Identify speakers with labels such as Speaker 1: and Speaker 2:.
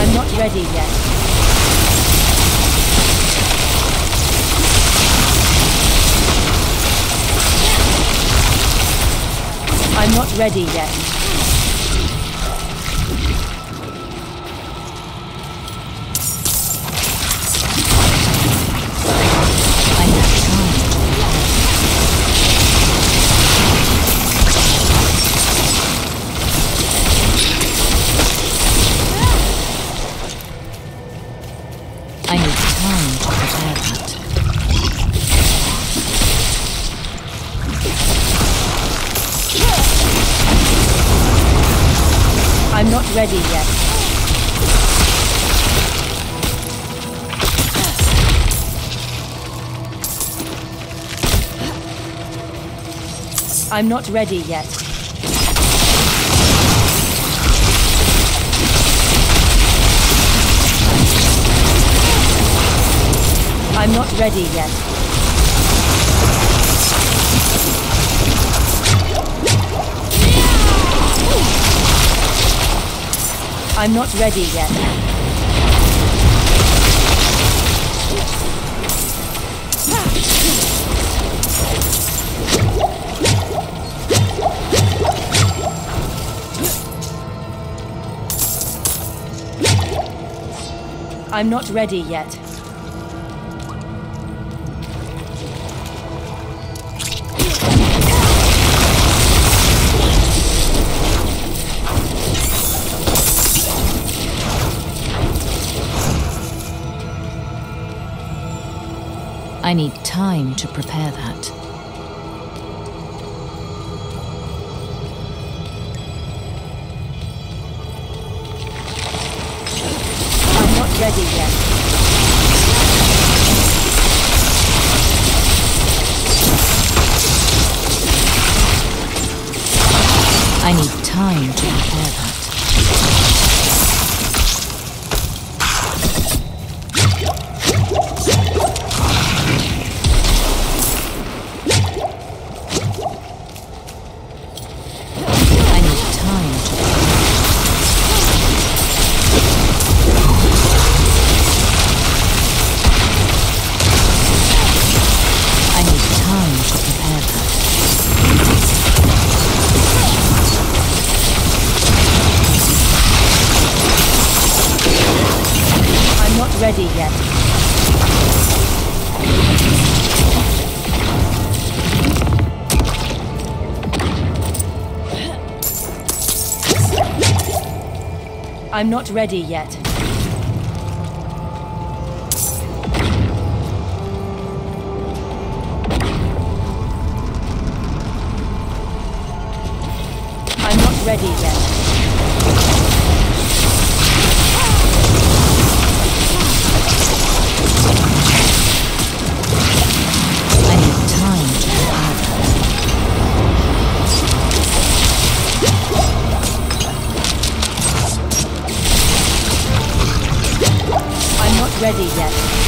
Speaker 1: I'm not ready yet. I'm not ready yet.
Speaker 2: I need time to prepare that.
Speaker 1: I'm not ready yet. I'm not ready yet. I'm not ready yet. I'm not ready yet. I'm not ready yet.
Speaker 2: I need time to prepare that.
Speaker 1: I'm not ready yet.
Speaker 2: I need time to prepare that.
Speaker 1: Ready yet. I'm not ready yet. I'm not ready yet. Ready yet.